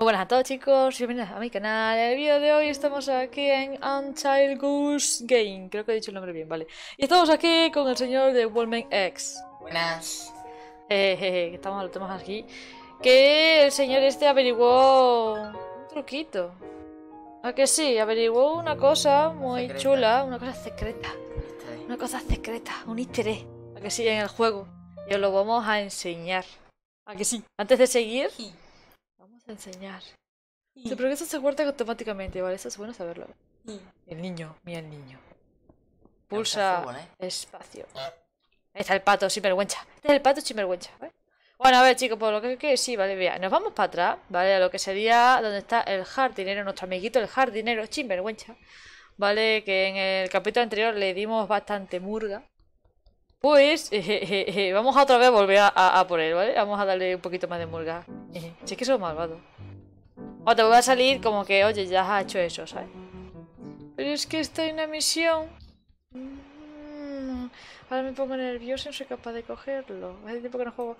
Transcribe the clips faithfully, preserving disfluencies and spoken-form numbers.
Muy buenas a todos, chicos, bienvenidos a mi canal. En el vídeo de hoy estamos aquí en Untitled Goose Game. Creo que he dicho el nombre bien, vale. Y estamos aquí con el señor de Wolfman X. Buenas. Eh, jeje, que estamos, lo tenemos aquí. Que el señor este averiguó un truquito. ¿A que sí? Averiguó una cosa muy Secreta. chula, una cosa secreta. Una cosa secreta, un easter egg. ¿A que sí? En el juego. Y os lo vamos a enseñar. ¿A que sí? Antes de seguir, vamos a enseñar. Sí, pero eso se guarda automáticamente, ¿vale? Eso es bueno saberlo. El niño, mira el niño. Pulsa Fútbol, ¿eh? espacio. Ahí está el pato sin vergüenza. Este es el pato sin vergüenza, ¿vale? Bueno, a ver, chicos, por lo que, que sí, vale, vea. Nos vamos para atrás, ¿vale? A lo que sería donde está el jardinero, nuestro amiguito el jardinero sin vergüenza. ¿Vale? Que en el capítulo anterior le dimos bastante murga. Pues eh, eh, eh, vamos a otra vez a volver a, a, a por él, ¿vale? Vamos a darle un poquito más de murga. Eh, sí, es que son malvados. O te voy a salir como que, oye, ya has hecho eso, ¿sabes? Pero es que estoy en una misión. Mm, ahora me pongo nervioso y no soy capaz de cogerlo. Hace tiempo que no juego.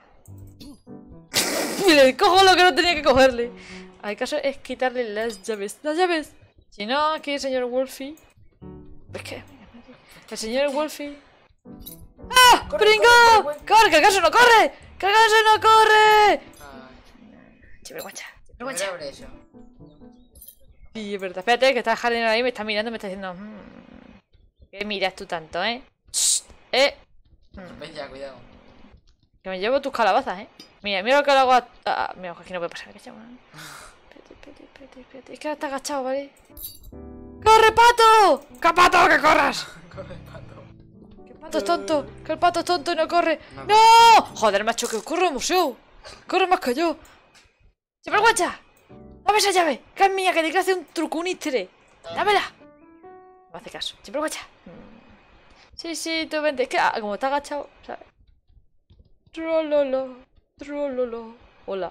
Y le cojo lo que no tenía que cogerle. El caso es quitarle las llaves. ¡Las llaves! Si no, aquí el señor Wolfie. Es que. El señor Wolfie. ¡Ah! ¡Pringao! ¡Corre! ¡Que el caso no corre! ¡Que el caso no corre! Chivergüenza, chivergüenza. Abre eso. Sí, es verdad. Espérate, que está el jardinero ahí, me está mirando, me está diciendo. Mmm, ¿qué miras tú tanto, eh? Shh, eh. Mm, Ven ya, cuidado. que me llevo tus calabazas, eh. Mira, mira lo que le hago a. a mira, aquí no puede pasar, que chamo. Espérate, espérate, espérate, espérate. Es que ahora está agachado, ¿vale? ¡Corre, pato! ¡Que pato, que corras! Corre, pato. ¡Que el pato es tonto! ¡Que el pato es tonto y no corre! No. ¡No! Joder, macho, que corre museo. Corre más que yo. ¡Chivergüenza! ¡Dame esa llave! ¡Que es mía! ¡Que te quiero hacer un truco, un easter egg! ¡Dámela! No me hace caso. ¡Chivergüenza! Sí, sí, tú vente. Es que ah, como está agachado, ¿sabes? Trololo, trololo. Hola.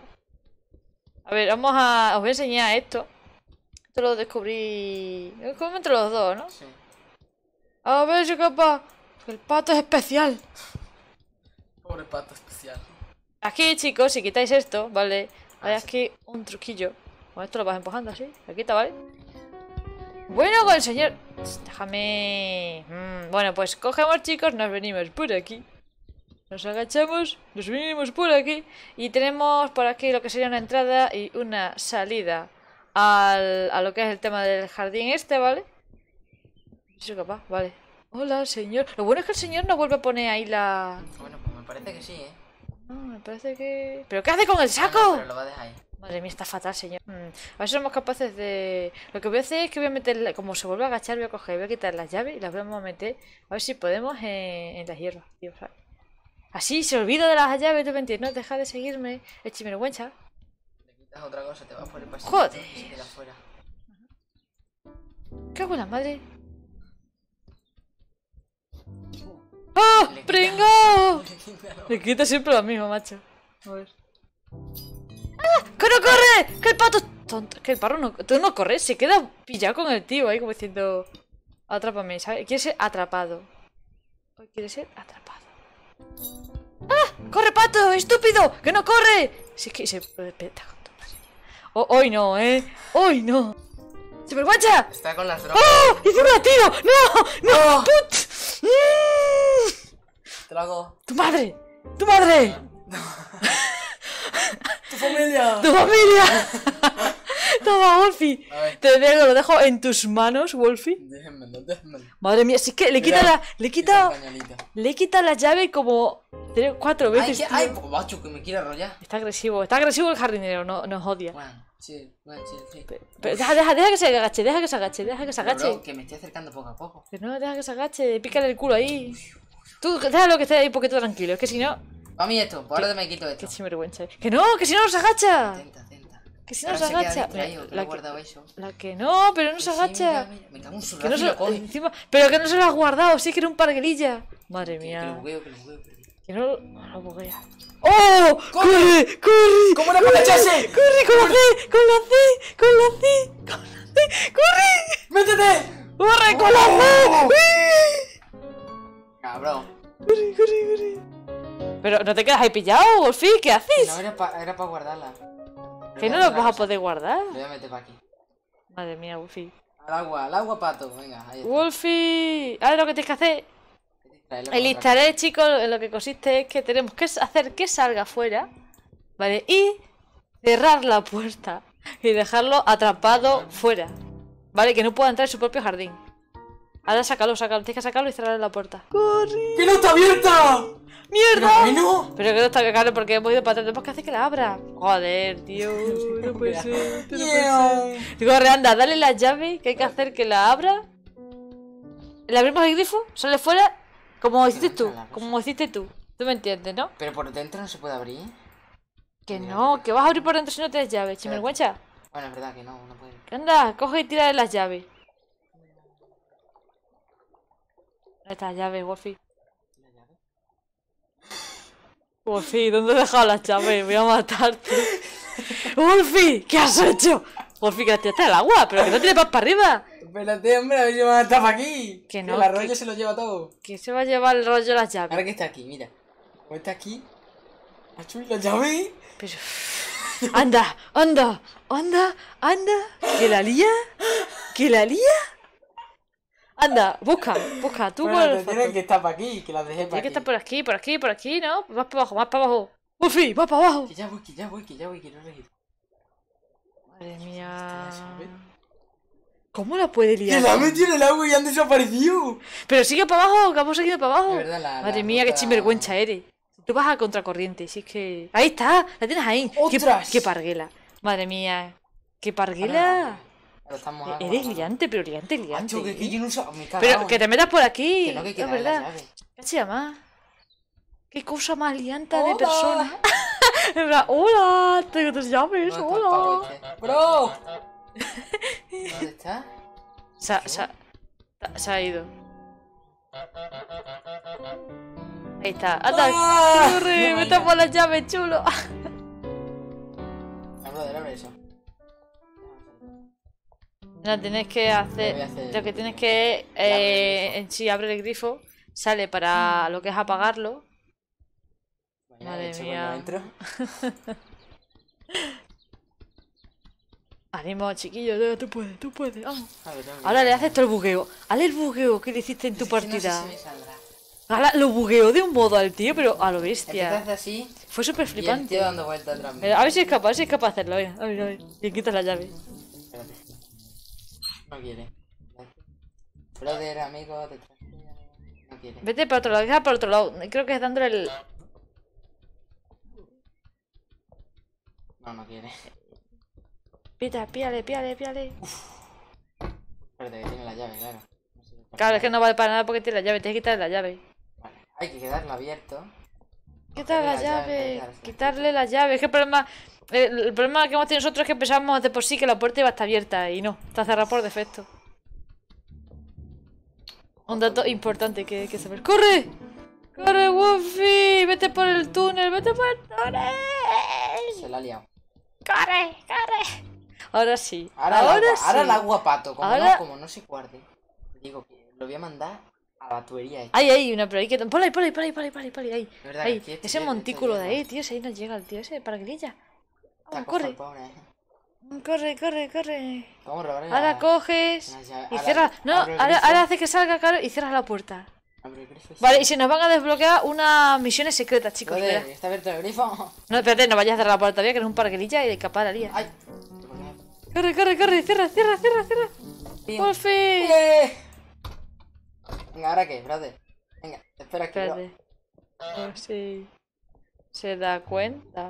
A ver, vamos a... Os voy a enseñar esto. Esto lo descubrí... Como entre los dos, ¿no? Sí. A ver, soy capaz. El pato es especial. Pobre pato especial. Aquí, chicos, si quitáis esto, ¿vale? Hay Ah, aquí un truquillo. Con esto lo vas empujando así. Lo quita, ¿vale? Bueno, con el señor... Déjame... Mm, bueno, pues cogemos, chicos, nos venimos por aquí. Nos agachamos, nos venimos por aquí. Y tenemos por aquí lo que sería una entrada y una salida al, a lo que es el tema del jardín este, ¿vale? Soy capaz, vale. Hola, señor. Lo bueno es que el señor no vuelve a poner ahí la... Bueno, pues me parece que sí, ¿eh? No, me parece que... ¿Pero qué hace con el Ah, saco? no, pero lo va a dejar ahí. Madre mía, está fatal, señor. Mm, a ver si somos capaces de... Lo que voy a hacer es que voy a meter... Como se vuelve a agachar, voy a coger, voy a quitar las llaves y las vamos a meter. A ver si podemos en, en las hierbas, tío, ¿sabes? Así, se olvida de las llaves, tú me entiendes. No, deja de seguirme. Es chivergüenza. Le quitas otra cosa, te vas por el pasillo. Joder. Y se queda fuera. ¿Qué hago la madre? ¡Oh! Le quita- ¡Pringao! Le quita- Le quita siempre lo mismo, macho. A ver. ¡Ah! ¡Que no corre! ¡Que el pato es tonto! Que el perro no... Tú no corres, se queda pillado con el tío ahí como diciendo... Atrápame, ¿sabes? Quiere ser atrapado. Hoy quiere ser atrapado. ¡Ah! ¡Corre, pato! ¡Estúpido! ¡Que no corre! Si es que se... Oh, hoy no, ¿eh? Hoy no. ¡Sinvergüenza! Está con las drogas. ¡Oh! ¡Hice un tiro! ¡No! ¡No! ¡No! ¡Put! ¡Mm! Te lo hago. ¡Tu madre! ¡Tu madre! ¡Tu familia! ¡Tu familia! Toma, Wolfie. A ver. Te dejo, lo dejo en tus manos, Wolfie. Déjenmelo, déjenmelo. Madre mía, si es que le quita Mira, la. Le quita. Quita el pañuelito. Le quita la llave como tres, cuatro Ay, veces. que, tío. ay, pues, macho, que me quiere arrollar. Está agresivo, está agresivo el jardinero, no, nos odia. Bueno, sí, bueno, sí, sí. Pe- Pero deja, deja, deja que se agache, deja que se agache, deja que se Pero, agache. bro, que me estoy acercando poco a poco. Que no, deja que se agache, pícale el culo ahí. Tú, déjalo que esté ahí un poquito tranquilo, es que si no. A mí esto, por ahora me quito Qué esto. sinvergüenza. Que no, que si no nos agacha. Atenta, atenta. Que si no Ahora nos se queda agacha. distraído, Mira, que la lo he que- guardado eso. La que no, pero no se Sí, agacha. mira, mira, me cago en su Que no raza y se lo coge. encima, pero que no se lo has guardado, sí que era un parguelilla. Madre Que, que lo mía. bugueo, que lo bugueo. que- Que no, no lo buguea. ¡Oh! ¡Corre! ¡Corre! ¡Corre! ¿Cómo era para echarse? ¡Corre con la C! ¡Con la C! ¡Con la C! ¡Con la C! ¡Corre! ¡Métete! ¡Corre con la C! ¡Uy! Cabrón. ¡Corre, corre, corre! Pero no te quedas ahí pillado, Wolfie, ¿qué haces? No, era para era pa guardarla. Que no los vas a poder guardar. Lo voy a meter para aquí. Madre mía, Wolfie. Al agua, al agua, pato. Venga, ahí está. Wolfie. Ahora lo que tienes que hacer. Traerlo El con easter otra egg, chicos, en lo que consiste es que tenemos que hacer que salga afuera. ¿Vale? Y cerrar la puerta. Y dejarlo atrapado fuera. ¿Vale? Que no pueda entrar en su propio jardín. Ahora sácalo, sácalo. Tienes que sacarlo y cerrar la puerta. ¡Corre! cosa. ¡Que no está abierta! ¡Mierda! ¡Pero no! Pero que no está claro porque hemos ido para atrás. Tenemos que hacer que la abra. Joder, tío. No puede ser. esto no puede ser. Corre, anda, dale la llave que hay que hacer que la abra. Le abrimos el grifo, sale fuera. Como hiciste tú. Como hiciste tú. Tú me entiendes, ¿no? Pero por dentro no se puede abrir. Que no, que vas a abrir por dentro si no tienes llaves, chimergüencha. Bueno, es verdad que no, no puede. ¿Qué anda? Coge y tira de las llaves. ¿Dónde están las llaves, Wolfie? Wolfie, ¿dónde has dejado las llaves? Voy a matarte. Wolfie, ¿qué has hecho? Wolfie, que las tiraste al agua, pero que no tires más para arriba. Espérate, hombre, a ver si me van a estar para aquí. Que no, el arroyo que- se lo lleva todo. Que se va a llevar el rollo de las llaves. Ahora que está aquí, mira. Como está aquí. Achú, la llave. Pero... Anda, anda, anda, anda. ¿Que la lía? ¿Que la lía? Anda, busca, busca, tú Bueno, por te el tienen foto. que estar para aquí, que las dejé para Tiene que aquí. estar por aquí, por aquí, por aquí, ¿no? Más para abajo, más para abajo. Wolfie, más para abajo. Que ya voy, que ya voy, que ya voy, que no regir. Madre mía. Está la llave. ¿Cómo la puede ¡Que liar? la han metido en el agua y han desaparecido! Pero sigue para abajo, que hemos seguido para abajo. De verdad, la- Madre la mía, qué ruta- sinvergüenza eres. Tú vas a contracorriente, si es que... Ahí está, la tienes ahí. Qué, ¡Ostras! qué parguela. Madre mía. ¡Qué parguela! Ahora estamos a- Eres liante, pero liante, liante. Macho, que, que ¿eh? yo no sé. Me he cagado, Pero que ¿eh? te metas por aquí. Que no, que hay que es darle la verdad. llave. ¿Qué se llama? Qué cosa más lianta de Hola. persona. En plan, hola, tengo tus llaves, ¿Dónde está el pavo hola. este? ¡Bro! ¿Dónde está? Se ha, se ha- se ha ido. Ahí está. Anda, ¡Ah! corre, No, vete vaya. por las llaves, chulo. Brother, abre eso. No, tienes que Lo hacer. voy a hacer. Lo que tienes que. Eh, grifo. en sí, abre el grifo. Sale para lo que es apagarlo. Bueno, Madre de hecho, mía. cuando entro. Ánimo, chiquillo, yo, tú puedes, tú puedes, vamos. A ver, tengo que- Ahora le haces todo el bugueo. Hazle el bugueo que le hiciste en tu Es que no sé partida. si me saldrá. Ahora lo bugueó de un modo al tío, pero a lo Es que te bestia. hace así Fue súper y el flipante. tío dando vueltas atrás. Mira, a ver si es capaz, a ver si es capaz de hacerlo. Venga, a ver, a ver. Y quitas la llave. Espérate. No quiere. Brother, amigo, te traje. No quiere. Vete para otro lado, deja para otro lado. Creo que es dándole el. No, no quiere. Pita, píale, píale, píale. Espérate, que tiene la llave, claro. No sé por Claro, qué. es que no vale para nada porque tiene la llave, tienes que quitarle la llave. Vale, hay que quedarlo abierto. Quitarle la la llave, llave, claro, sí. quitarle la llave. Es que el problema, el, el problema que hemos tenido nosotros es que pensábamos de por sí que la puerta iba a estar abierta y no, está cerrada por defecto. Un dato importante que hay que saber. ¡Corre! ¡Corre, Wolfie! ¡Vete por el túnel! ¡Vete por el túnel! Se la ha liado. ¡Corre! ¡Corre! Ahora sí. Ahora, el Ahora, agua, sí. ahora el agua pato. Como, Ahora- no, como no se guarde. Digo que lo voy a mandar a la tubería. esta. Ahí, ahí, una pero ahí que... Por ahí, por ahí, por ahí, por ahí, por ahí, por ahí, ahí. Es verdad, Ahí, que esto ese ya- montículo esto de ya- ahí, tío, si ahí nos llega el tío ese, para que Está Vamos, cojo corre. el pobre, ¿eh? Corre, corre, corre. Vamos a robarle Ahora la- coges la llave. y Ahora cierras. No, abro el ahora, grifo. ahora hace que salga, claro, y cierras la puerta. Abro el grifo y Vale, y cierro. se nos van a desbloquear unas misiones secretas, chicos. Brother, verás. ¿está abierto el grifo? No, espérate, no vayas a cerrar la puerta todavía, que eres un parguelilla y capaz la lía. ¡Ay! Corre, corre, corre, cierra, cierra, cierra, cierra. Tío. Wolfie. ¡Eh! Venga, ¿ahora qué, brother? Venga, espera que lo... Espérate. A ver si se da cuenta.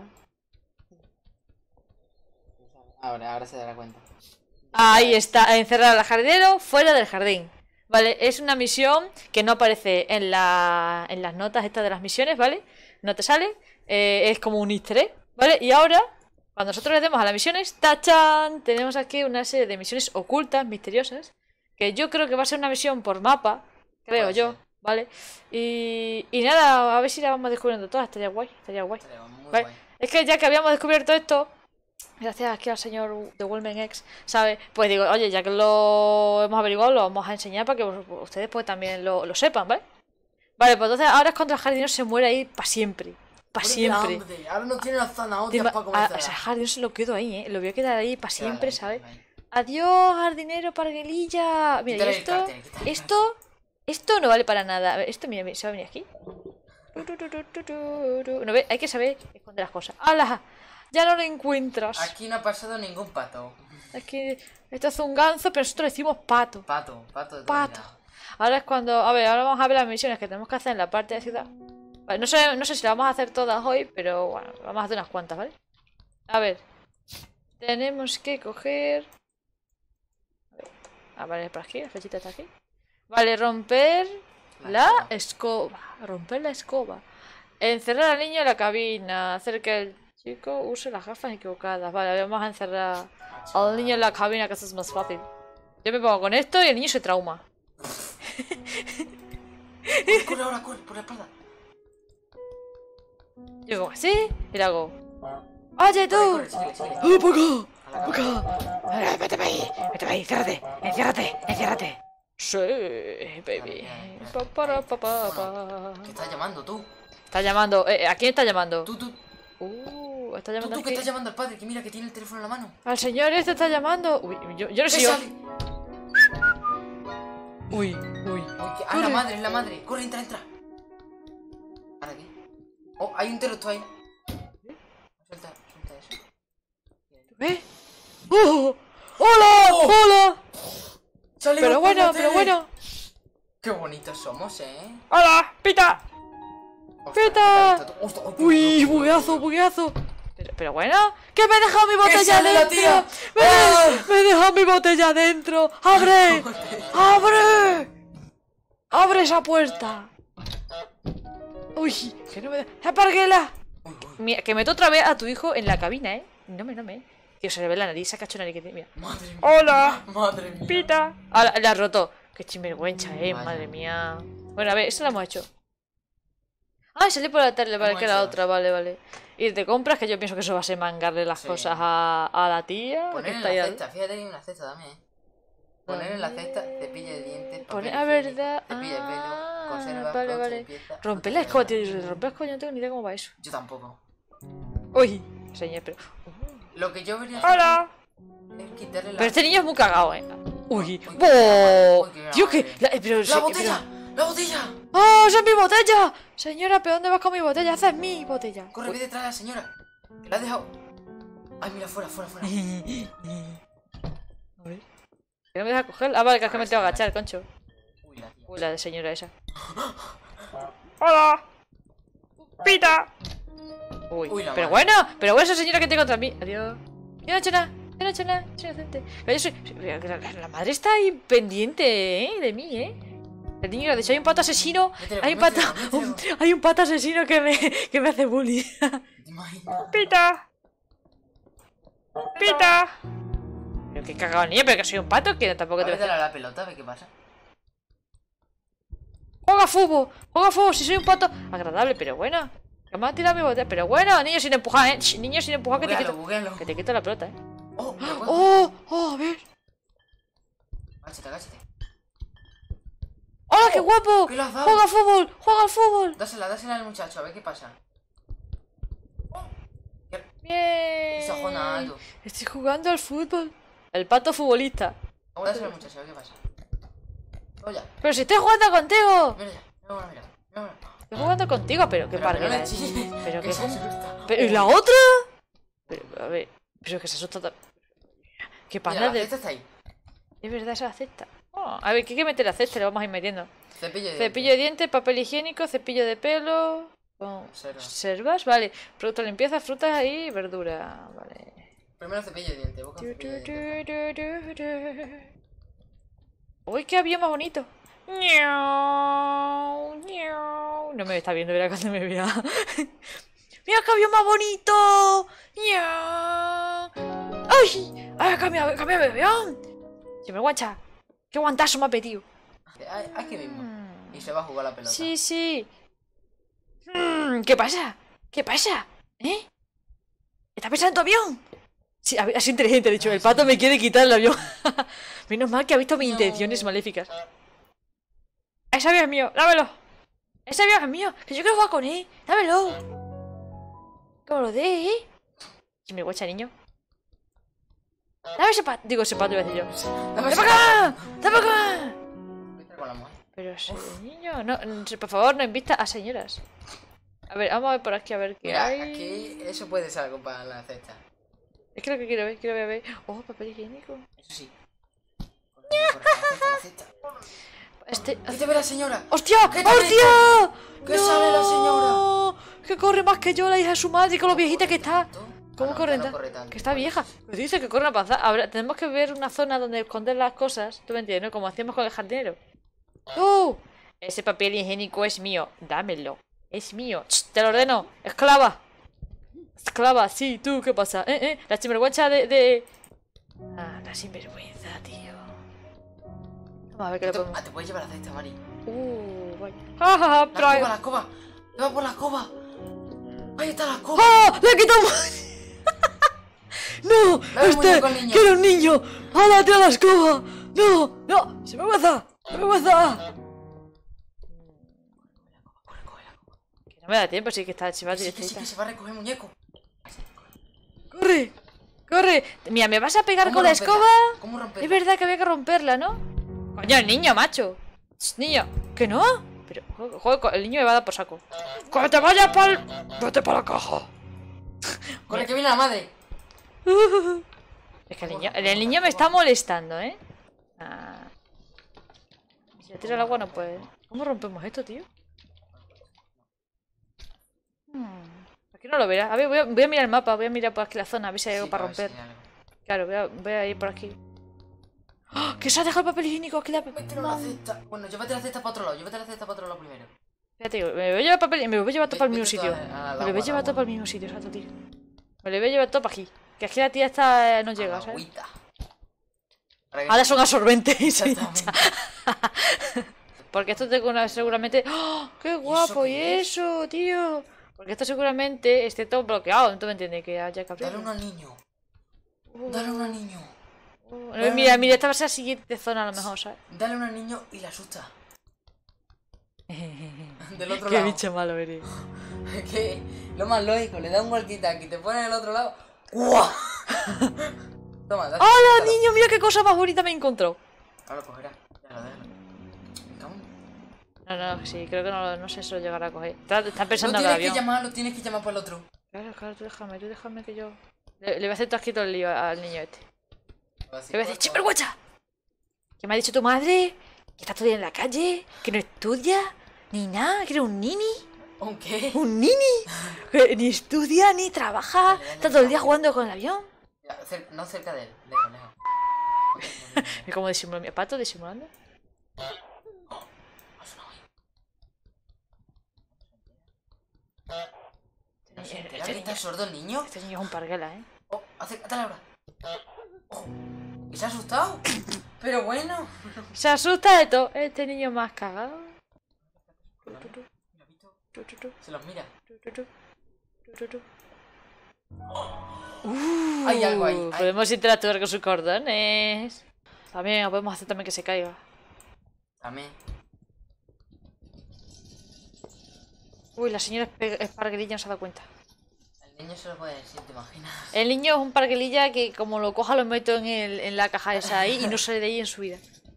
Ahora, ahora se dará cuenta. Ahí está, encerrar al jardinero fuera del jardín. Vale, es una misión que no aparece en, la, en las notas estas de las misiones, ¿vale? No te sale, eh, es como un easter egg, ¿vale? Y ahora, cuando nosotros le demos a las misiones, ¡tachan! Tenemos aquí una serie de misiones ocultas, misteriosas, que yo creo que va a ser una misión por mapa, creo Puede yo, ser. ¿vale? Y, y nada, a ver si la vamos descubriendo todas, estaría guay, estaría guay. Estaría muy Vale. guay. Es que ya que habíamos descubierto esto, gracias aquí al señor de Wolmen X, ¿sabes? Pues digo, oye, ya que lo hemos averiguado, lo vamos a enseñar para que vos- ustedes pues también lo, lo sepan, ¿vale? Vale, pues entonces ahora es cuando el jardinero se muere ahí para siempre. para Ponle siempre. hambre, ahora no tiene las zanahorias Tema- para a- comer. o sea, jardín se lo quedo ahí, ¿eh? Lo voy a quedar ahí para siempre, ¿sabes? Vale. Adiós, jardinero, parguelilla. Mira, y Quítale el esto, cartel, quítale el esto, esto no vale para nada. A ver, esto, mira, se va a venir aquí. Tu, tu, tu, tu, tu, tu, tu. No ve, hay que saber esconder las cosas. ¡Hala! Ya no lo encuentras. Aquí no ha pasado ningún pato. Aquí, esto es un ganso, pero nosotros decimos pato. Pato, pato de Pato. toda vida. Ahora es cuando, a ver, ahora vamos a ver las misiones que tenemos que hacer en la parte de ciudad. Vale, no sé, no sé si las vamos a hacer todas hoy, pero bueno, vamos a hacer unas cuantas, ¿vale? A ver, tenemos que coger... A ver. Ah, vale, por aquí, la flechita está aquí. Vale, romper la escoba. Romper la escoba. Encerrar al niño en la cabina. Hacer que el chico use las gafas equivocadas. Vale, vamos a encerrar al niño en la cabina, que eso es más fácil. Yo me pongo con esto y el niño se trauma. Corre, corre ahora, corre, por la espalda. Yo como así y le hago. ¡Oye tú! Corre, corre, síguele, síguele. ¡Ah, para acá! A la ¡Para acá! Ahora, vete para ahí, vete para ahí, enciérrate, enciérrate, enciérrate. Sí, baby. Pa, para, pa, pa, pa. ¿Qué estás llamando tú? Está llamando. Eh, ¿a quién está llamando? Tú, tú, Uh, está tú, llamando tú al que qué? estás llamando al padre, que mira que tiene el teléfono en la mano. Al señor este está llamando. Uy, yo, yo no sé ¿Qué yo. sale? Uy, uy. Uy, que- ah, la Corre. madre, es la madre. Corre, entra, entra. ¿Para qué? Oh, hay un terosto ahí. Suelta, suelta eso. ¿Eh? ¡Oh! ¡Hola! ¡Oh! ¡Hola! Salimos Pero por bueno, la pero tele. bueno. Qué bonitos somos, ¿eh? ¡Hola! ¡Pita! Ostras, ¡Pita! ¿qué tal está todo? Ostras, uy, ¡Uy! uy, uy, ¡Bugueazo, uy. bugueazo! Pero, pero bueno, ¿qué me he dejado mi botella sale la dentro? tía! ¡Me, he- ¡Ah! me he dejado mi botella dentro! ¡Abre! ¡Abre! ¡Abre esa puerta! ¡Uy! ¡Que no me da! ¡Aparguela! Uy, uy. Mira, que meto otra vez a tu hijo en la cabina, ¿eh? No me, no me. Tío, se le ve la nariz, se ha cachado la nariz que tiene. Mira. Madre mía. ¡Hola! Madre mía. ¡Pita! Ah, la, la ha roto. ¡Qué sinvergüenza, eh! Vaya. Madre mía. Bueno, a ver, eso lo hemos hecho. Ah, salí por la tele, vale, Hemos que la hecho otra, vale, vale. Ir de compras, que yo pienso que eso va a ser mangarle las Sí. cosas a, a la tía. que Poner en está ahí la al- cesta, fíjate, hay una cesta también. ¿Eh? Poner en la cesta cepillo de dientes, papel Poner, a higiénico, verdad. cepillo de pelo, Ah, conserva, vale, brocha, vale. limpieza, Romper la fruta escoba, fresca. tío. Romper la escoba, yo no tengo ni idea cómo va eso. Yo tampoco. Uy, señor, pero. Lo que yo vería hacer ¡Hola! es quitarle la... Pero este niño es muy cagado, eh. Uy, Uy, qué ¡bo! madre, uy, qué Tío, que. madre. la- eh, pero, ¡La se- botella! pero- ¡La botella! ¡Oh, esa es mi botella! Señora, ¿pero dónde vas con mi botella? Esa es mi botella. Corre, ve detrás de la señora. Que la ha dejado... Ay, mira, fuera, fuera, fuera. A ver. Que no me deja cogerla. Ah, vale, que es que me tengo que agachar, concho. Uy, la tía. Uy, la de señora esa. ¡Hola! ¡Pita! Uy, Uy, la pero madre. bueno, pero bueno esa señora que tengo contra mí. Adiós. Yo no he hecho nada, yo no he hecho nada, soy inocente. Pero yo soy... La, la- la madre está ahí pendiente, ¿eh? De mí, ¿eh? El niño le ha dicho, hay un pato asesino. Métele, Hay un pato... métele, un- métele. hay un pato asesino que me, que me hace bullying. ¿Te imaginas? ¡Pita! ¡Pita! Pero qué cagado el niño, pero que soy un pato, que tampoco te voy a Métele hacer... a la pelota, a ver qué pasa. ¡Juega fútbol! ¡Juega fútbol! Si soy un pato agradable, pero bueno. Que me ha tirado mi botella. Pero bueno, niño sin empujar, ¿eh? Ch, niño sin empujar que te Buguéalo, quito... buguéalo. Que te quito la pelota, ¿eh? Oh, mira, guau. ¡Oh! ¡Oh! A ver. Agáchate, agáchate. ¡Hola, qué guapo! ¿Qué le has dado? ¡Juega al fútbol! ¡Juega al fútbol! Dásela, dásela al muchacho, a ver qué pasa. ¡Bien! Esa Juana alto. Estoy jugando al fútbol. El pato futbolista. Vamos a dásela al muchacho, a ver qué pasa. Oye, ¡Pero si estoy jugando contigo! mira ya. Mira, mira, mira, mira. Estoy jugando contigo, pero qué Pero, pero no parguela le es. chilles, Pero que qué... se asusta. Pero, ¿y la otra? Pero, a ver... Pero es que se asusta... ta- ¿Qué Mira, pasa la de...? cesta está ahí. Es verdad, esa cesta. Oh, a ver, ¿qué hay que meter a cesta? Le vamos a ir metiendo. Cepillo de Cepillo de dientes, papel higiénico, cepillo de pelo... Conserva. Conservas, vale. Producto de limpieza, frutas y verdura. Vale. Primero cepillo de dientes, busca un Tu, cepillo de tu, dientes. tu, tu, tu. Uy, qué avión más bonito. Ñau, ñau. No me está viendo, verá cuando me vea. ¡Mira qué avión más bonito! ¡Ñau! ¡Ay! ¡Ay, cambia, cambia de avión! Se me guancha. ¡Qué guantazo me ha pedido! Ay, aquí mismo. Mm. Y se va a jugar la pelota. Sí, sí. Mm, ¿Qué pasa? ¿Qué pasa? ¿Eh? ¿Estás pensando en tu avión? Sí, ha ha sido inteligente, ha dicho. El pato me quiere quitar el avión. Menos mal que ha visto mis No. intenciones maléficas. Ese avión es mío, dámelo. Ese avión es mío, que yo quiero jugar con él. Dámelo. ¿Cómo lo de, eh? Si me guacha, niño. Dame ese pato. Digo, ese pato iba a decir yo. Dame ¡Dame acá! ¡Dame acá! Con la mujer. Pero ese niño, no, por favor, no invita a señoras. A ver, vamos a ver por aquí a ver qué Mira, hay. aquí eso puede ser algo para la cesta. Es que lo que quiero ver, quiero ver, ver. Oh, papel higiénico. Eso sí. Corre, corre, la cesta, la cesta. Este. ¿Qué te ve la señora? ¡Hostia! ¿Qué te ¡Hostia! ¿Qué sale la señora? Que corre más que yo, la hija de su madre, con lo viejita que está. ¿Cómo Ah, no, corre? ya no tan- corre tanto. Que está vieja. Pues dice que corre una pasada. Ahora tenemos que ver una zona donde esconder las cosas. ¿Tú me entiendes? ¿No? Como hacíamos con el jardinero. ¡Tú! Ese papel higiénico es mío. Dámelo. Es mío. Ch, te lo ordeno. Esclava. Esclava, sí, tú, ¿qué pasa? ¿Eh, eh? La sinvergüenza de, de... Ah, la sinvergüenza, tío. Vamos a ver qué le Te- podemos... Ah, te puedes llevar la cesta, Mari. Uh, vaya. ¡Ja, ja, ja! La trae- escoba, la escoba. Te va por la escoba. Ahí está la escoba. ¡Ah! ¡Le quitamos! ¡No! Dame un ¡Este! muñeco al niño. ¡Que era un niño! ¡Hala, tira la escoba! ¡No! ¡No! ¡Se me guaza! ¡Se me guaza! Corre, coge la escoba. Que no me da tiempo, sí que está, se va Que sí, que sí, directita. que se va a recoger el muñeco. ¡Corre! ¡Corre! Mira, ¿me vas a pegar ¿Cómo con la romperla? escoba? ¿Cómo romperla? Es verdad que había que romperla, ¿no? Coño, el niño, macho. Ch, niño, ¿que no? Pero, jo- joder, el niño me va a dar por saco. ¡Que te vayas pa'l... ¡Vete para la caja! Corre, que viene la madre. Es que el niño, el niño me está molestando, ¿eh? Ah. Si le tiro el agua no puede. ¿Cómo rompemos esto, tío? Hmm. Aquí no lo verás. A ver, voy a, voy a mirar el mapa, voy a mirar por aquí la zona, a ver si hay algo Sí, para a ver si romper. hay algo. Claro, voy a, voy a ir por aquí. ¡Ah! ¡Que se ha dejado el papel higiénico! Aquí la... Mételo en la cesta. Bueno, llévate la cesta para otro lado. Llévate la cesta para otro lado primero. Espérate, me voy a llevar papel y me lo voy a llevar todo Ve- para el mismo vete sitio. toda- al Me agua, lo voy a al llevar todo agua. para el mismo sitio, exacto, tío. Me lo voy a llevar todo para aquí. Que aquí la tía está no A llega, la ¿sabes? agüita. Para que- Ahora son absorbentes. Exactamente. Porque esto tengo una, seguramente... ¡Oh! ¡Qué guapo! ¿Y qué es? eso, tío? Porque esto seguramente esté todo bloqueado. ¿No tú me entiendes? Que haya que Dale abrirlo. uno al niño. Dale uno al niño. Uh, mira, mira, esta va a ser la siguiente zona a lo mejor, ¿sabes? Dale uno al niño y la asusta. Del otro Qué lado. bicho malo eres. Es que lo más lógico, le da un walkie-talkie, te pones al otro lado. ¡Guau! Toma, dale. ¡Hola, dale. niño! Mira qué cosa más bonita me encontró. Ahora lo cogerá. Déjalo, déjalo. Cabrón. No, no, sí, creo que no, no sé si lo llegará a coger. Está, está Lo pensando en el tienes que avión. llamar, lo tienes que llamar para el otro. Claro, claro, tú déjame, tú déjame que yo... Le, le voy a hacer todo el lío al niño este. Le voy a decir, ¡chivergüenza! ¿Qué me ha dicho tu madre? ¿Que está todo el día en la calle? ¿Que no estudia? Ni nada, que eres un nini. ¿Un qué? ¿Un nini? Que ni estudia, ni trabaja. Está todo el día jugando con el avión. Ya, cer- no cerca de él, lejos, lejos. ¿Y cómo disimula mi pato disimulando? Ha sonado ahí. ¿No se entera que está sordo el niño? Este niño es un parguela, ¿eh? Oh, acércate ahora. Oh, ¿y se ha asustado? Pero bueno. Se asusta de todo. Este niño más cagado. Mira, Vito, Tu, tu, tu, se los mira. tu, tu, tu, tu, tu. Hay algo ahí, hay- Podemos interactuar con sus cordones. También podemos hacer también que se caiga. También. Uy, la señora espe- esparguelilla no se ha dado cuenta. El niño se lo puede decir, ¿te imaginas? El niño es un parguelilla que como lo coja lo meto en, el, en la caja esa ahí y no sale de ahí en su vida.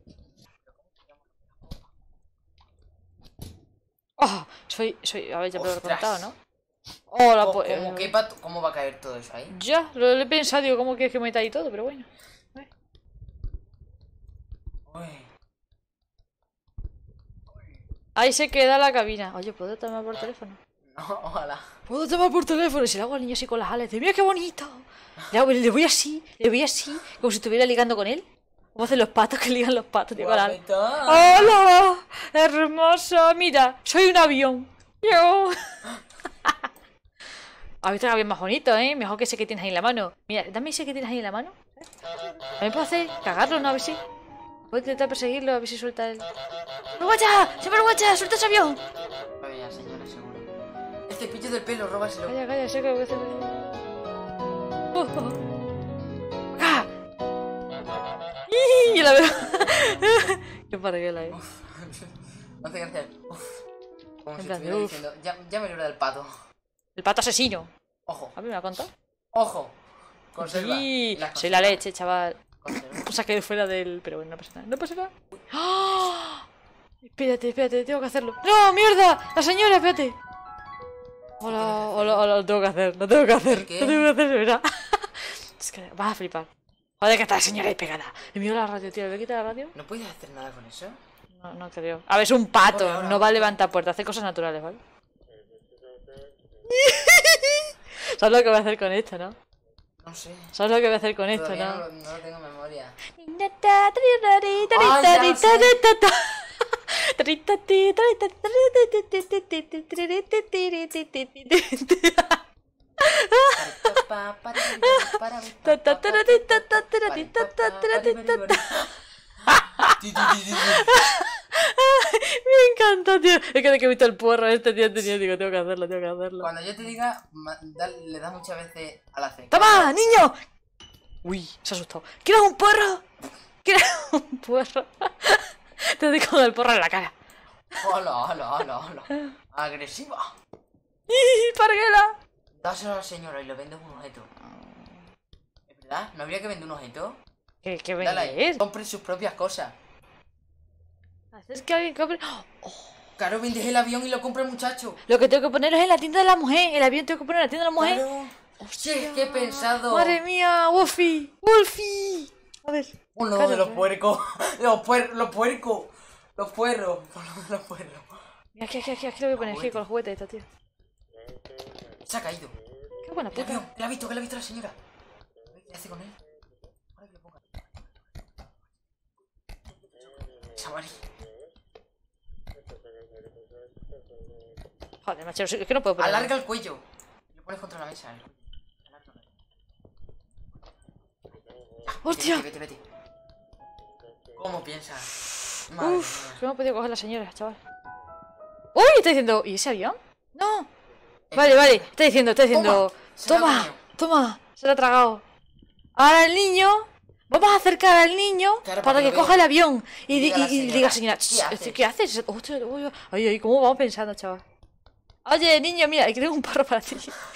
Oh, soy, soy, a ver, ya me lo he Ostras. preguntado, ¿no? Oh, la ¿Cómo, po- cómo, eh, quepa- ¿Cómo va a caer todo eso ahí? Ya, lo, lo he pensado, digo, ¿cómo quieres que meta ahí todo? Pero bueno. Uy. Ahí se queda la cabina. Oye, ¿puedo tomar por teléfono? No, ojalá. ¿Puedo tomar por teléfono? Y si le hago al niño así con las alas, de mira qué bonito. Le, hago- le voy así, le voy así, como si estuviera ligando con él. ¿Cómo hacen los patos que ligan los patos, tío, con las alas? Guapeta. ¡Hola! ¡Hermosa! Mira, soy un avión. Yo. ¿Has visto un avión más bonito, eh? Mejor que ese que tienes ahí en la mano. Mira, dame ese que tienes ahí en la mano. ¿También puedo hacer? Cagarlo, ¿no? A ver si... Puedo intentar perseguirlo, a ver si suelta el... ¡Guacha! ¡Siempre guacha! ¡Suelta ese avión! Oye, ya, señora, seguro. El cepillo del pelo, róbaselo. Calla, calla, sé que voy a hacer... Oh, oh. ¡Acá! ¡Ih! Yo la veo. Qué parguela, eh. No hace gracia. Uf. Como En si plan, estuviera uf. diciendo, ya, ya me libro del pato. El pato asesino. Ojo, A mí me ha contado. ojo. Conserva. Sí, Las soy la conserva. leche, chaval. Conserva. O sea, que fuera del... Pero bueno, no pasa nada. No pasa nada. ¡Ah! Espérate, espérate, tengo que hacerlo. ¡No, mierda! ¡La señora, espérate! Hola, hola, hola, lo tengo que hacer, lo tengo que hacer. ¿Qué? Lo tengo que hacer, de verdad. Es que vas a flipar. Joder, que está la señora ahí pegada. Le miro la radio, tío. ¿Le voy a quitar la radio? ¿No puedes hacer nada con eso? No, no creo. A ver, es un pato. Ahora, ahora, No va a ahora. levantar puertas. Hace cosas naturales, ¿vale? ¿Sabes lo que voy a hacer con esto, no? No sé. ¿Sabes lo que voy a hacer con esto, Todavía no, no? lo- no lo tengo en memoria. Me encanta, tío. Es que de que he visto el porro este, tío, tío, digo, tengo que hacerlo, tengo que hacerlo. Cuando yo te diga, ma- da- le das muchas veces a la C. ¡Toma, niño! Uy, se ha asustado. ¿Quieres un porro? ¿Quieres un porro? Te doy con el porro en la cara. Hola, hola, hola, hola. Agresiva. ¡Parguela! Dáselo a la señora y le vendes un objeto. ¿Es verdad? ¿No habría que vender un objeto? ¿Qué, qué Dale ahí. vendes? Compre sus propias cosas. Haces que alguien compre... Claro, vendes el avión y lo compra el muchacho. Lo que tengo que poner es en la tienda de la mujer. El avión tengo que poner en la tienda de la mujer. Claro. Sí, es que he pensado. ¡Madre mía! ¡Wolfie! ¡Wolfie! A ver. Uno de cállate. los puercos. Los puer los puercos. Los puerros. Los puerros. Mira, aquí, aquí, aquí, aquí lo voy a poner aquí con los juguetes estos, tío. Se ha caído. Qué buena El puta. avión. ¿La ha visto? ¿Qué la ha visto la señora? ¿Qué hace con él? Ahora que lo ponga. Chaval. Joder, macho, es que no puedo poner. Alarga el cuello. Lo pones contra la mesa. El cuello. Alárgalo. ¡Hostia! Vete, vete, vete. ¿Cómo piensas? Madre Uf, mía. que no he podido coger la señora, chaval. ¡Uy! Está diciendo. ¿Y ese avión? No. Eh, Vale, vale. Está diciendo, está diciendo. Se lo ha Toma, comido. toma. Se lo ha tragado. Ahora el niño. Vamos a acercar al niño Claro, para para que que lo coja el vea. avión. Y, Y di- diga la y- y señora, diga, señora, ¿qué "Ch, haces?". ¿qué haces? Hostia, uy, ay, ay, ¿cómo vamos pensando, chaval? Oye, niño, mira, aquí tengo un porro para ti.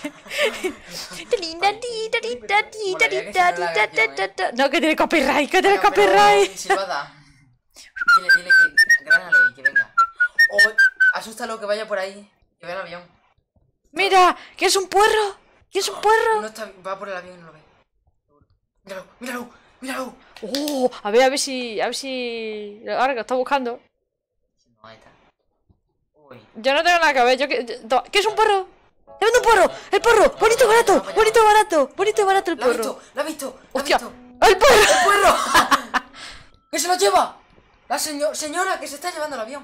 No, que tiene copyright, que tiene Bueno, pero copyright. silbada. Dile, dile que gránale y que venga. O asústalo que vaya por ahí. Que vea el avión. Mira, ¿qué es un puerro? ¿Qué es un puerro? No está, va por el avión y no lo ve. Míralo, míralo, míralo. Oh, a ver, a ver si, a ver si... Ahora que lo está buscando. No, ahí está. Uy. Yo no tengo nada que ver, yo que... yo- toma, ¿qué es un porro? ¡Te vendo un porro! ¡El porro! ¡Bonito y barato! ¡Bonito y barato! ¡Bonito y barato el ¿La ha porro! visto? ¿La ha visto? ¿La ha ¡Hostia! visto? ¡El porro! ¡El puerro! ¡Que se lo lleva! La seño- señora que se está llevando el avión.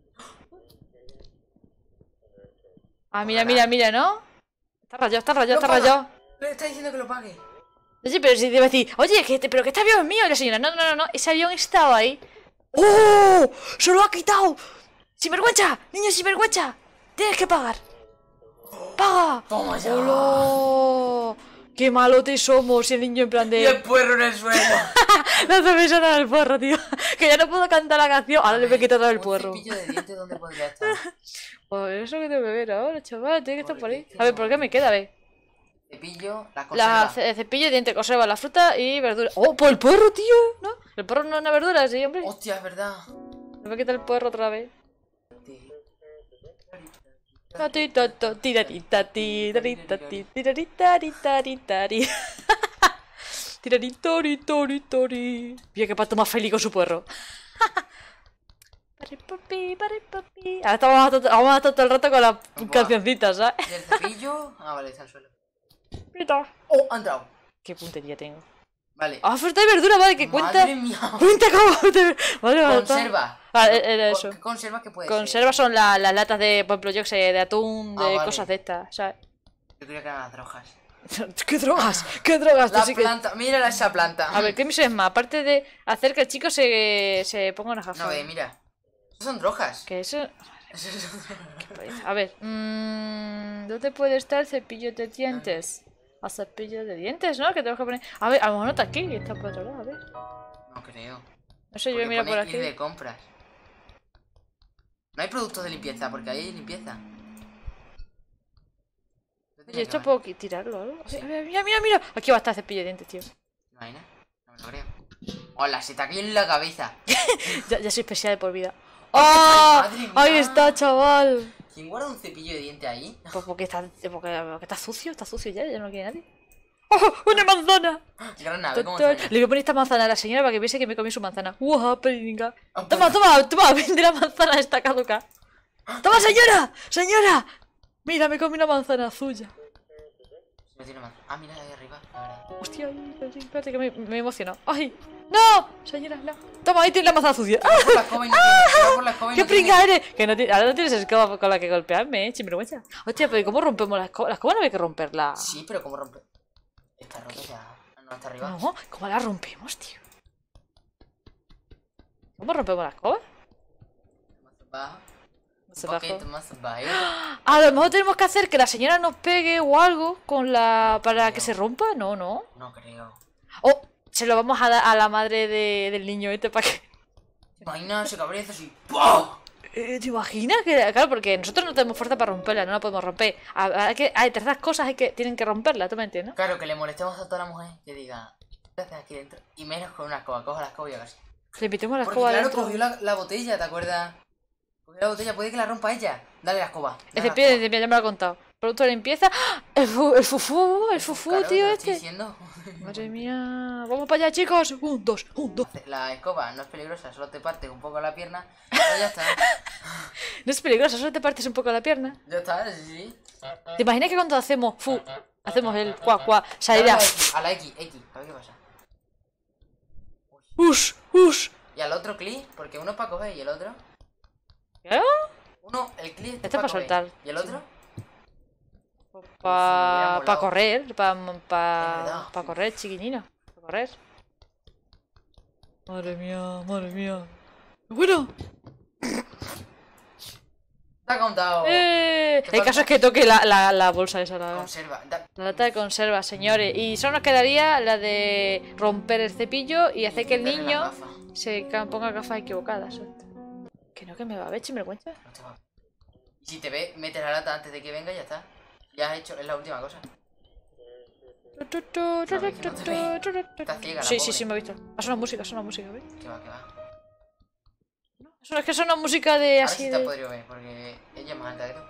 Ah, mira, mira, mira, ¿no? Está rayado, está rayado, Lo está paga. rayado. Le está diciendo que lo pague. Sí, pero si te va a decir, oye, que este, pero que este avión es mío. Y la señora, no, no, no, no, ese avión estaba ahí. ¡Oh! ¡Se lo ha quitado! ¡Sinvergüenza! ¡Niño sinvergüenza! ¡Tienes que pagar! ¡Paga! Toma ya. ¡Hola! ¡Qué malotes somos! Y el niño en plan Y el de... puerro en el suelo. No se me suena el porro, tío. Que ya no puedo cantar la canción. Ahora le voy a quitar todo el Un porro. cepillo de dientes, ¿dónde podría estar? Pues eso que tengo que ver ahora, chaval. Tiene que estar por ahí. A ver, ¿por qué me queda? A ver. Cepillo, la La conserva. ce- cepillo de dientes, conserva la fruta y verdura. ¡Oh, por el porro, tío! ¿No? El porro no es una verdura, sí, hombre. Hostia, es verdad. Me voy a quitar el porro otra vez. Tatitato, tiraritati, tiraritati, tiraritari. Tiraritoritoritori. Mira qué pato más feliz con su puerro. Paripapi, paripapi. Ahora estamos a to- vamos a estar todo el rato con las Buah. cancioncitas, ¿sabes? ¿Y el cepillo? Ah, vale, está al suelo. Mira. ¡Oh, ha entrado! Qué puntería tengo. Vale. Ah, fruta y verdura, vale, que cuenta. Madre mía. Cuenta como fruta y ver- Vale, vale. está. Conserva. Ah, e- era eso. ¿Qué conserva que puede Conservas son la- las latas de, por ejemplo, yo que sé, de atún, de Ah, vale. cosas de estas, ¿sabes? ser? Yo creía que eran las drogas. ¿Qué drogas? ¿Qué drogas? Tú La sí que- planta, mira esa planta. A ver, ¿qué misión es más? Aparte de hacer que el chico se, se ponga una gafas. No, ve, mira. Esas son drogas. Que eso... Esas son drogas. A ver, mmm, ¿dónde puede estar el cepillo de dientes? El cepillo de dientes, ¿no? Que tenemos que poner... A ver, a lo mejor no está aquí, está por otro lado, a ver. No creo. No sé, yo voy a Porque mirar por pone ir aquí. de compras. No hay productos de limpieza, porque ahí hay limpieza. Oye, esto puedo qui- tirarlo, ¿no? Sí. Mira, mira, mira. Aquí va a estar el cepillo de dientes, tío. ¿Imaginas? No me lo creo. Hola, se te ha caído en la cabeza. Ya, ya soy especial de por vida. ¡Ah! ¡Ah! ¡Madre mía! Ahí está, chaval. ¿Quién guarda un cepillo de diente ahí? Pues porque está, porque, porque está sucio, está sucio ya, ya no lo quiere nadie. ¡Oh! ¡Una manzana! Gran nave, ¿cómo Doctor, suena? le voy a poner esta manzana a la señora para que piense que me comí su manzana. ¡Guau, peringa! Ah, Toma, toma, toma, vende la manzana esta caduca. ¡Toma, señora! ¡Señora! Mira, me comí una manzana suya. No tiene más. Ah, mira ahí arriba. La verdad. Hostia, espérate, espérate que me, me emociono. ¡Ay! ¡No! Señora, no. Toma, ahí tienes la manzana sucia. ¡Ah! Por la escoba y no tiene. Por la escoba y ¡Qué no tiene. pringa eres! Que no tiene- ahora no tienes escoba con la que golpearme, eh, sinvergüenza. Hostia, pero ¿cómo rompemos la escoba? La escoba no hay que romperla. Sí, pero ¿cómo rompe? Está roto ya. No, está arriba. No, ¿cómo la rompemos, tío? ¿Cómo rompemos la escoba? Más abajo. Más Un abajo. poquito más abajo. A lo mejor tenemos que hacer que la señora nos pegue o algo con la para que se rompa. No, no. No creo. O se lo vamos a dar a la madre de- del niño este para que. ¿Te imaginas ese cabreza así? ¡Pah! Eh, ¿Te imaginas? Que, claro, porque nosotros no tenemos fuerza para romperla, no la podemos romper. Hay, que, hay terceras cosas hay que tienen que romperla, ¿tú me entiendes? Claro, que le molestemos a toda la mujer que diga, ¿qué haces aquí dentro? Y menos con una escoba, coja la escoba y haga así. Le metemos la Porque escoba claro, dentro. cogió la, la botella, ¿te acuerdas? Cogió la botella, puede que la rompa ella. Dale la escoba. El dale la cepillo de escoba. dientes, ya me lo ha contado. Producto de limpieza. ¡Ah! El, fu, el fufú, el fufú, Claro, te tío, lo estoy este. diciendo. Madre mía. Vamos para allá, chicos. Un, dos, un, dos. La escoba no es peligrosa, solo te parte un poco la pierna. Pero ya está. No es peligroso, solo te partes un poco la pierna. Ya está, sí, sí. ¿Te imaginas que cuando hacemos fu, hacemos el cuá, cuá, Dale a salirá? la X, a la X, X, a ver qué pasa. Ush, ush. Y al otro clic, porque uno es para coger y el otro. ¿Qué? Uno, el clic Este es es para para soltar. ¿Y el otro? Para volado. pa correr, para Es pa, verdad. pa correr, chiquinino. Para correr. Madre mía, madre mía. Bueno. Te ha contado. Eh, ¿Te el caso falta? es que toque la, la, la bolsa esa, la, Conserva. Da- la lata de conserva, señores. Y solo nos quedaría la de romper el cepillo y hacer que el quitarle niño las gafas. se ca- ponga gafas equivocadas. Que no, que me va a ver, sinvergüenza. No te va. Y si te ve, metes la lata antes de que venga y ya está. Ya has hecho, es la última cosa. Está ciega la Sí, sí, pobre. sí, me he visto. Ha sonado música, ha sonado música, ¿ves? Que va, que va. Eso es que suena música de Ahora así sí te ha de... podido ver, porque ella es más alta que tú.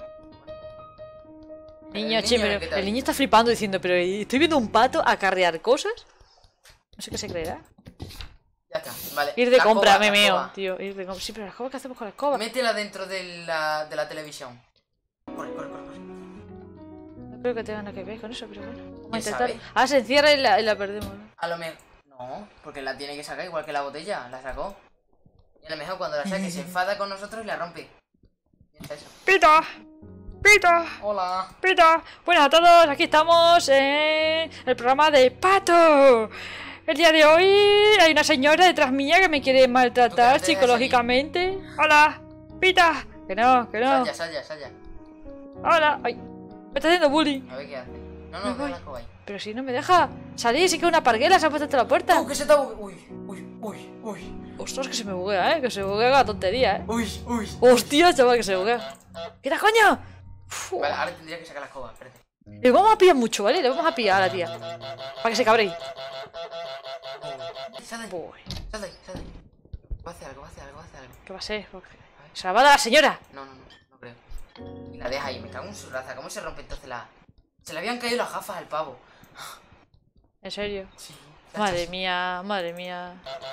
Niño, El che, niño, pero ¿qué tal? el niño está flipando diciendo, pero ¿estoy viendo un pato acarrear cosas? No sé qué se creerá. Ya está, vale. Ir de La compra, escoba, me la meo, escoba. tío. Ir de compra. Sí, pero la escoba, ¿qué hacemos con la escoba? Métela dentro de la, de la televisión. Corre, corre, corre, corre. No creo que tenga nada que ver con eso, pero bueno. Vamos a ¿Quién intentar. sabe? Ah, se encierra y la, y la perdemos, ¿no? A lo mejor. No, porque la tiene que sacar igual que la botella. La sacó. Y a lo mejor cuando la saque se enfada con nosotros y la rompe. Piensa eso. ¡Pita! ¡Pita! Hola. ¡Pita! Buenas a todos, aquí estamos en el programa de Pato. El día de hoy hay una señora detrás mía que me quiere maltratar Tú que no te dejes psicológicamente. ¡Hola! ¡Pita! Que no, que no. Saya, Saya, Saya. ¡Hola! ¡Ay! Me está haciendo bullying. A ver qué hace. No, Me no, voy. no la escoba ahí. Pero si no me deja salir, sí que una parguela se ha puesto ante la puerta. ¡Oh, que se está bu- Uy, uy, uy, uy. Ostras, que se me buguea, eh. Que se buguea la tontería, eh. Uy, uy. Hostia, chaval, que se buguea. ¡Quita, coño! Uf. Vale, ahora tendría que sacar la escoba, espérate. Le vamos a pillar mucho, ¿vale? Le vamos a pillar a la tía. Para que se cabre. Sal de ahí, Uy, sal de ahí, sal de ahí. Va a hacer algo, va a hacer algo, va a hacer algo. ¿qué va a ser? Se la va a dar la señora. No, no, no, no creo. Y la deja ahí, me cago en su raza. ¿Cómo se rompe entonces la...? Se le habían caído las gafas al pavo. ¿En serio? Sí. ya Madre está. mía, madre mía.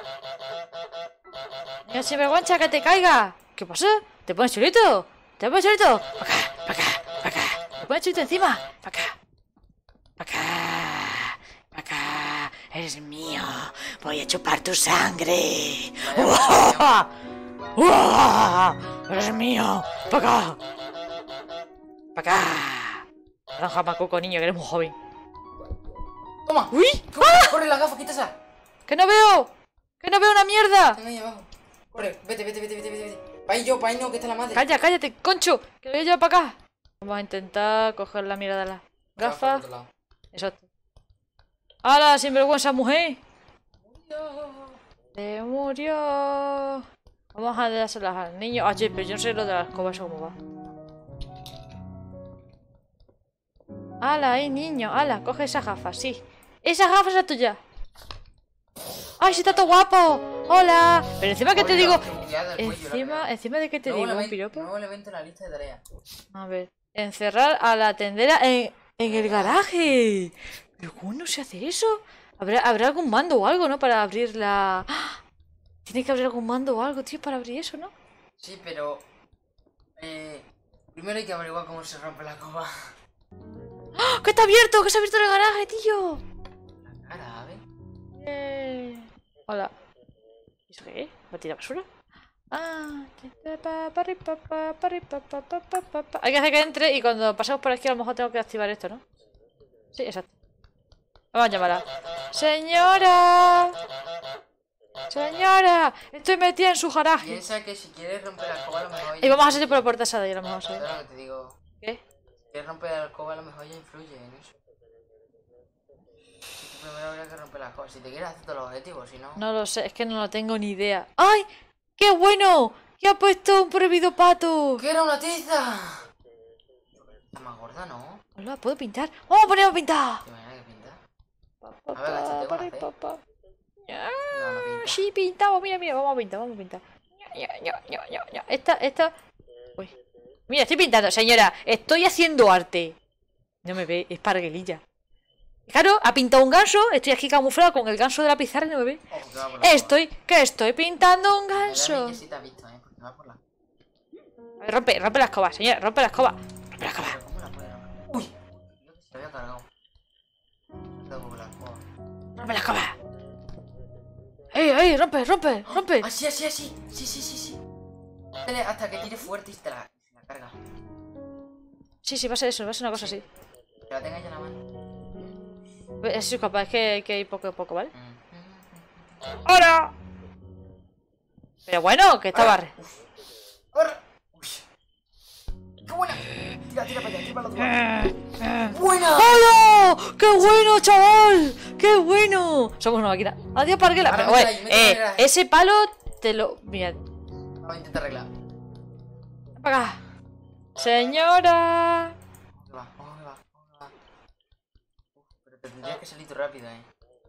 Mira, sinvergüenza, que te caiga. ¿Qué pasa? ¿Te pones chulito? ¿Te pones chulito? Pa' acá, pa' acá, pa' acá. ¿Te pones chulito encima? Pa' acá. Pa' acá. Pa' acá. Eres mío. Voy a chupar tu sangre. Vaya, ¡Uah! ¡Eres mío! ¡Pa' acá! ¡Pa' acá! Naranja macuco, niño, que eres muy joven. ¡Toma! ¡Uy! ¡Corre, corre la gafa, quítasa! ¡Que no veo! ¡Que no veo una mierda! Están ahí abajo. Corre, vete, vete, vete, vete, vete. Pa' ahí yo, pa' ahí no, que está la madre. ¡Calla, cállate, concho! ¡Que lo voy a llevar para acá! Vamos a intentar coger la mierda de las gafas. Por otro lado. Exacto. ¡Hala, sinvergüenza mujer! Se murió. Vamos a dárselas al niño. Ah, che, pero yo no sé lo de las escobas, eso cómo va. Ala, ahí, niño. Ala, coge esa gafa, sí. Esa gafa es la tuya. ¡Ay, si está todo guapo! ¡Hola! Pero encima que te digo... Encima, encima de que te digo, un piropo. Nuevo elemento en la lista de tareas. A ver. Encerrar a la tendera en, en el garaje. ¿Pero cómo no se hace eso? ¿Habrá, habrá algún mando o algo, ¿no? Para abrir la... ¡Ah! Tiene que haber algún mando o algo, tío, para abrir eso, ¿no? Sí, pero... Eh... Primero hay que averiguar cómo se rompe la coba. ¡Ah! ¡Que está abierto! ¡Que se ha abierto el garaje, tío! La cara, a ver. Eh... Hola. ¿Eso qué es? ¿Va a tirar basura? Ah, hay que hacer que entre y cuando pasemos por aquí a lo mejor tengo que activar esto, ¿no? Sí, exacto. Vamos a llamarla. ¡Señora! ¡Señora! Estoy metida en su garaje. Piensa que si quieres romper la coba a lo mejor... Y vamos a salir por la puerta esa de ahí a lo mejor, ¿sí? ¿Sabes lo que te digo? ¿Qué? Si quieres romper la coba a lo mejor ya influye en eso. Si tú primero habría que romper la coba. Si te quieres hacer todos los objetivos, si no... No lo sé, es que no lo tengo ni idea. ¡Ay! ¡Qué bueno! ¿Qué ha puesto un prohibido pato? ¡Que era una tiza! Está más gorda, ¿no? Hola, ¿puedo pintar? ¡Vamos a poner a pintar! ¿Te imaginas que pinta? Pa, A ver, agáchate, pa, ¿vas a hacer? pa, pa. No, no pinta. Sí, pintamos, mira, mira, vamos a pintar, vamos a pintar. Ya, ya, ya, ya, ya. Esta, esta. Uy. Mira, estoy pintando, señora. Estoy haciendo arte. No me ve, es parguelilla. Claro, ha pintado un ganso. Estoy aquí camuflado con el ganso de la pizarra y no me ve. Oh, que va por la Estoy, que estoy pintando un coba. ganso. Que sí te ha visto, ¿eh? Porque va por la... A ver, rompe, rompe la escoba, señora, rompe la escoba. Rompe la escoba. Pero ¿cómo la puede romper? ¡Uy! Creo que se lo había cargado. Se ha con la escoba. Rompe la escoba. ¡Ey, ey! ¡Rompe, rompe, rompe! Así, así, así. Sí, sí, sí, sí. Dale hasta que tire fuerte y te la, se la carga. Sí, sí, va a ser eso, va a ser una cosa así. Que la tenga ya en la mano. Es capaz, es que hay que ir poco a poco, ¿vale? Mm. ¡Hola! Pero bueno, que estaba... ¡Ahora! ¡Ahora! ¡Uy! ¡Qué buena! Tira, tira para allá, tira para el otro lado. ¡Buena! ¡Hola! ¡Qué bueno, chaval! ¡Qué bueno! Somos una máquina. Adiós, parguela. Ahora Pero, métela güey, ahí, métela eh, ahí. ese palo te lo... Mira, Vamos a intentar arreglar. ven para acá. Señora. ¿Cómo que va? ¿Cómo que va? ¿Cómo que va? Uf, pero te tendrías que salir tú rápido, eh.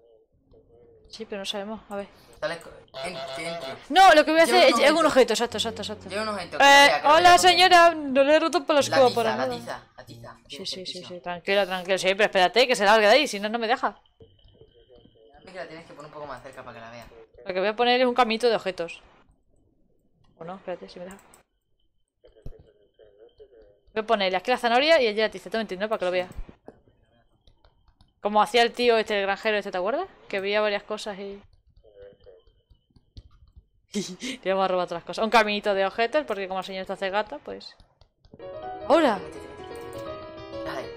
Sí, pero no sabemos. A ver. Sale... Entre, entre. No, lo que voy a Lleva hacer un es es un objeto. objeto. Exacto, exacto, exacto. Lleva un objeto. Eh, que lo vea, que lo hola, vea. señora. No le he roto por la La escoba por tiza, la nada. tiza, la tiza. Sí, sí, sí, Piso. sí. Tranquilo, tranquilo. Sí, pero espérate, que se largue de ahí. Si no, no me deja. Que la tienes que poner un poco más cerca para que la vea. Lo que voy a poner es un caminito de objetos. O no, espérate, si me deja. Voy a ponerle aquí la zanahoria y allí la tiza. ¿Tú me entiendes? Para que lo vea. Como hacía el tío este, el granjero este, ¿te acuerdas? Que veía varias cosas y... Le vamos a robar otras cosas. Un caminito de objetos, porque como el señor está hace gata, pues... ¡Hola! Dale.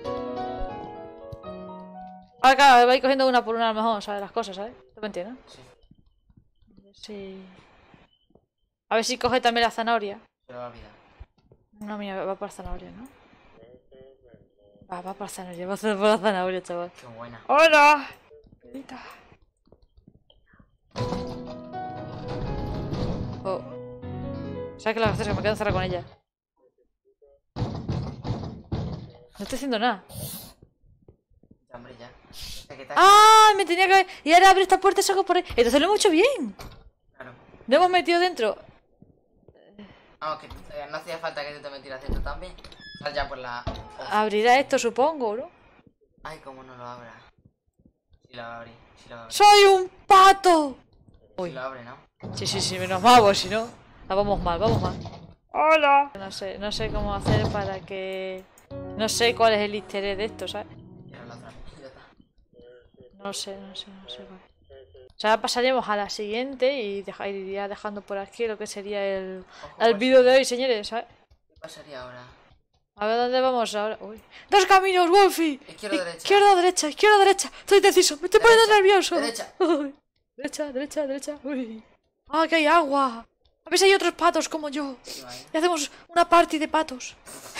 Ahora claro, vais cogiendo una por una a lo mejor, ¿sabes? Las cosas, ¿sabes? ¿Tú me entiendes? Sí. A ver si... A ver si coge también la zanahoria. Se lo va a olvidar. No, mira, va para zanahoria, ¿no? Va, va para zanahoria, va por la zanahoria, chaval. Qué buena. ¡Hola! Grita. Oh. ¿Sabes qué la hacer? Que me quedo encerrada con ella. No estoy haciendo nada. Ya, hombre, ya. Ya que está- ¡Ah! Me tenía que... Y ahora abre esta puerta y salgo por ahí. Entonces lo hemos hecho bien. Claro. Lo hemos metido dentro. Vamos, que eh, no hacía falta que tú te metieras dentro también. Sal ya por la... Oh. Abrirá esto, supongo, ¿no? Ay, cómo no lo abra. Sí lo va a abrir, sí lo va a abrir. ¡Soy un pato! Sí Uy. lo abre, ¿no? Sí, sí, sí, menos mal, pues si no... La vamos mal, vamos mal. ¡Hola! No sé, no sé cómo hacer para que... No sé cuál es el easter egg de esto, ¿sabes? Y ahora la otra. Ya está. No sé, no sé, no sé cuál. O sea, pasaríamos a la siguiente y deja, iría dejando por aquí lo que sería el, Ojo, el pues, vídeo de hoy, señores, ¿sabes? ¿Qué pasaría ahora? A ver dónde vamos ahora. Uy. ¡Dos caminos, Wolfie! Izquierda, derecha. Izquierda, derecha, izquierda, derecha. Estoy indeciso, me estoy poniendo Derecha, nervioso. derecha. Uy. Derecha, derecha, derecha. Uy. ¡Ah, que hay agua! A ver si hay otros patos como yo. Sí, va, ¿eh? Y hacemos una party de patos.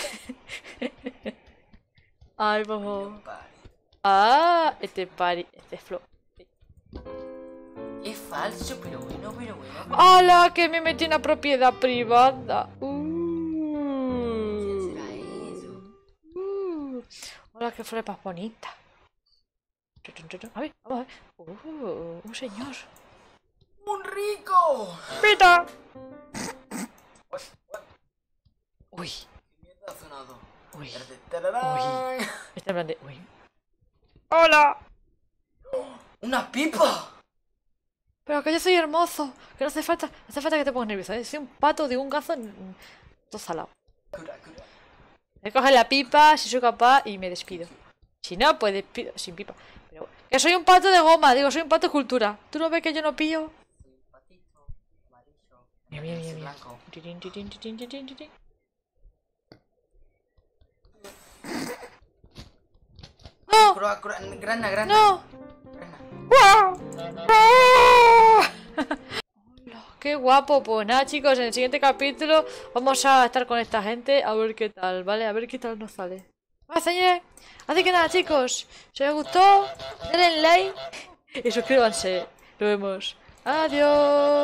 Ay, vamos. Vale. Ah, este party, este flow. Es falso, pero bueno, pero bueno. Pero... ¡Hala! Que me metí en una propiedad privada. ¿Quién Uh. será eso? Uh. Hola, qué flores más bonitas. A ver, vamos a ver. Uh, un señor. ¡Un rico! ¡Pita! Uy, uy, Uy, ¿qué mierda ha sonado? uy. ¡Tararán! Está en plan de. Uy. ¡Hola! ¡Una pipa! Pero que yo soy hermoso. Que no hace falta. No hace falta que te pongas nervioso. ¿Eh? Soy un pato de un gazo. mm, Todo salado. Cura, cura. Me coge la pipa si soy capaz y me despido. Si no, pues despido sin pipa. Pero bueno. Que soy un pato de goma, digo, soy un pato de cultura. ¿Tú no ves que yo no pillo? Soy un patito amarillo. Mira, mira, mira, Ese mira. blanco. Tirín, tirín, tirín, tirín, tirín. ¡No! Cura, cura, grana, grana. ¡No! Grana. ¡Guau! ¡Ah! Hola, ¡qué guapo! Pues nada, chicos, en el siguiente capítulo vamos a estar con esta gente a ver qué tal, ¿vale? A ver qué tal nos sale. Vale, señores. Así que nada, chicos, si os gustó, denle like y suscríbanse. Nos vemos. Adiós.